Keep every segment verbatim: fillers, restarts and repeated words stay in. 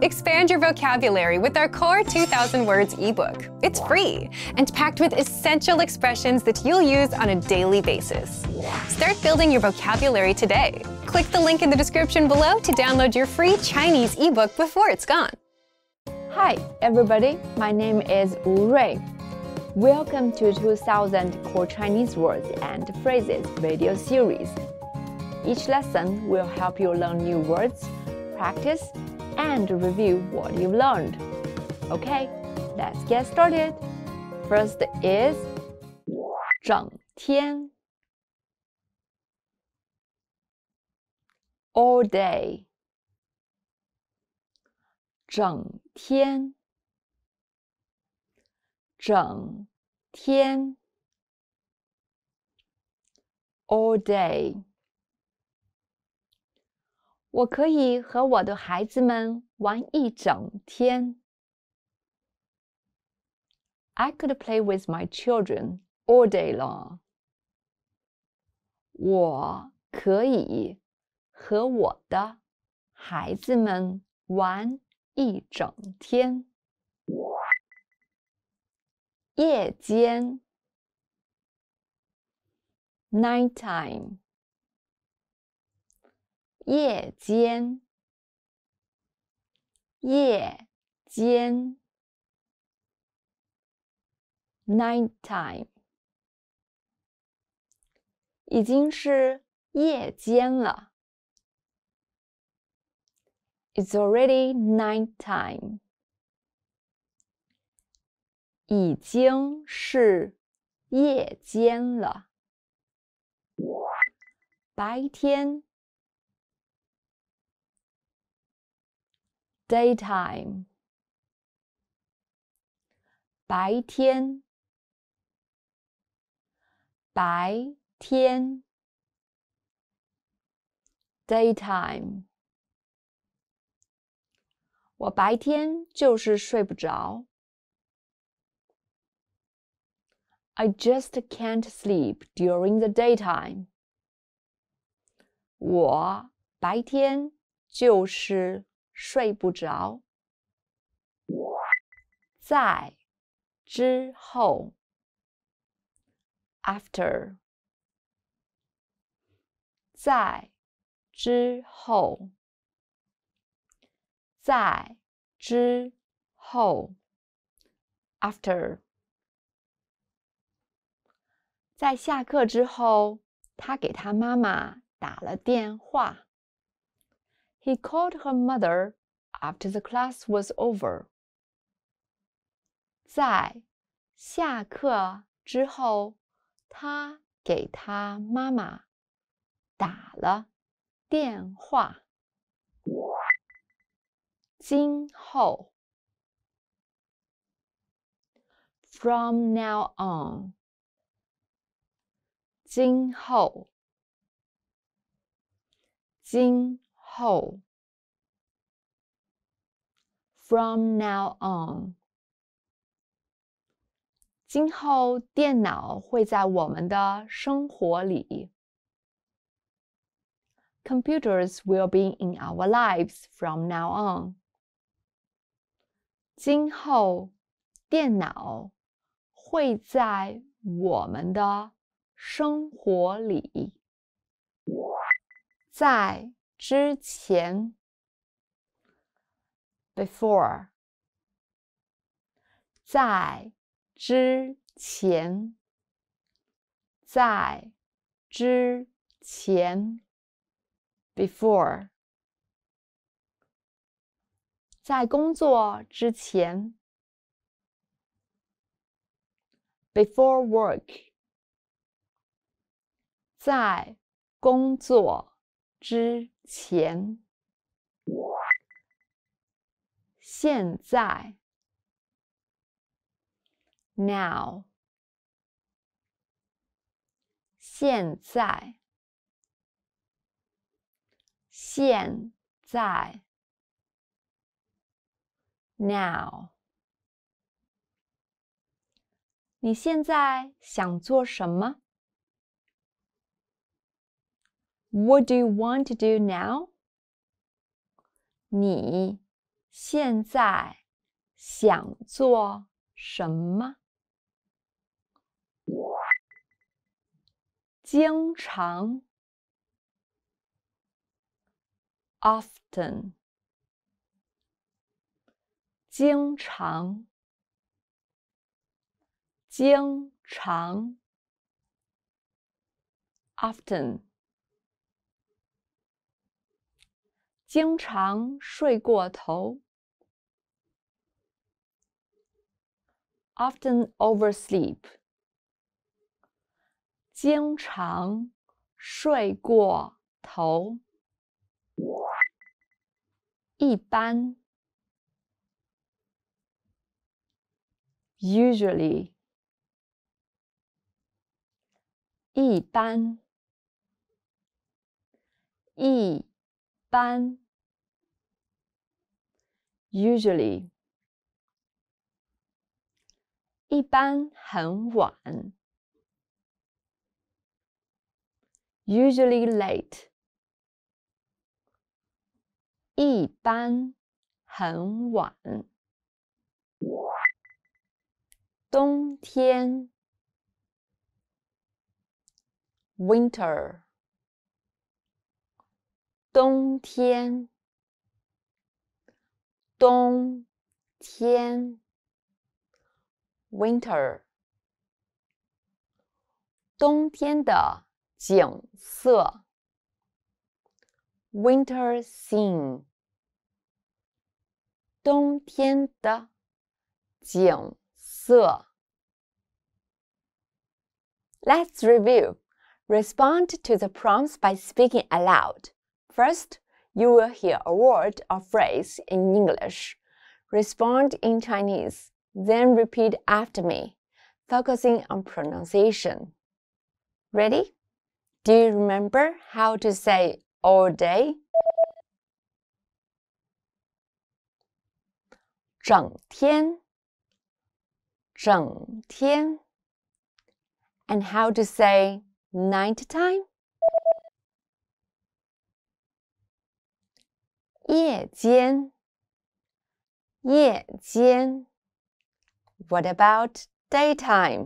Expand your vocabulary with our Core two thousand Words ebook. It's free and packed with essential expressions that you'll use on a daily basis. Start building your vocabulary today. Click the link in the description below to download your free Chinese ebook before it's gone. Hi, everybody. My name is Wu Rui. Welcome to two thousand Core Chinese Words and Phrases video series. Each lesson will help you learn new words, practice, and review what you've learned. Okay, let's get started. First is 整天 all day 整天整天 all day 我可以和我的孩子们玩一整天。I could play with my children all day long. 我可以和我的孩子们玩一整天。夜间 night time 夜间夜间 night time 已经是夜间了。It's already night time 已经是夜间了。白天 daytime 白天白天 daytime 我白天就是睡不着。I just can't sleep during the daytime 我白天就是睡不着。在之后 after 在之后在之后 after 在下课之后他给他妈妈打了电话。He called her mother after the class was over. 在下课之后，他给他妈妈打了电话。今后 from now on 今后今后 from now on 今后电脑会在我们的生活里。Computers will be in our lives from now on 今后电脑会在我们的生活里。在之前 before 在之前在之前 before 在工作之前 before work 在工作之前现在 now 现在现在 now 你现在想做什么？ What do you want to do now? 你现在想做什么？经常 often 经常经常 often 经常睡过头 often oversleep 经常睡过头一般 usually 一般一般 usually 一般很晚 usually late 一般很晚冬天 winter 冬天冬天 winter 冬天的景色 winter scene 冬天的景色 Let's review. Respond to the prompts by speaking aloud. First, you will hear a word or phrase in English. Respond in Chinese, then repeat after me, focusing on pronunciation. Ready? Do you remember how to say all day? 整天整天 And how to say night time? 夜间夜间 What about daytime?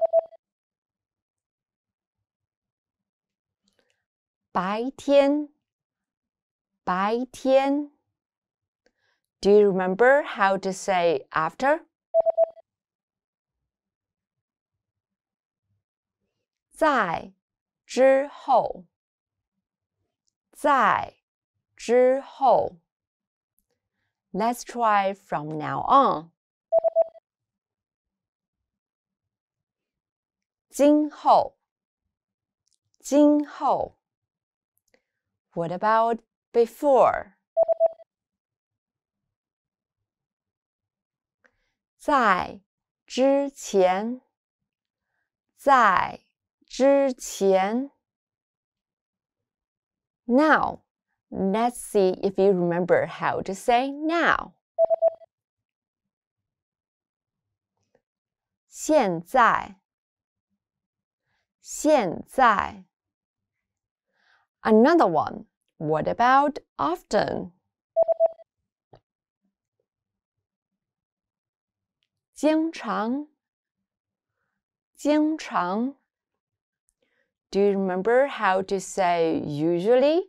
白天白天 Do you remember how to say after? 在之后在之后 Let's try from now on. 今后今后 What about before? 在之前在之前 Now, let's see if you remember how to say now. 现在现在 Another one. What about often? 经常经常 Do you remember how to say usually?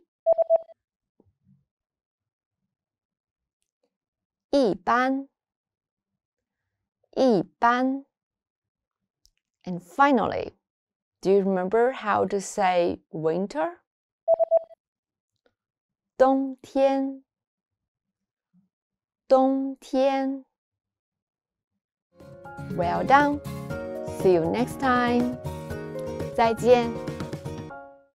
一般一般 And finally, do you remember how to say winter? 冬天冬天 Well done! See you next time! 再见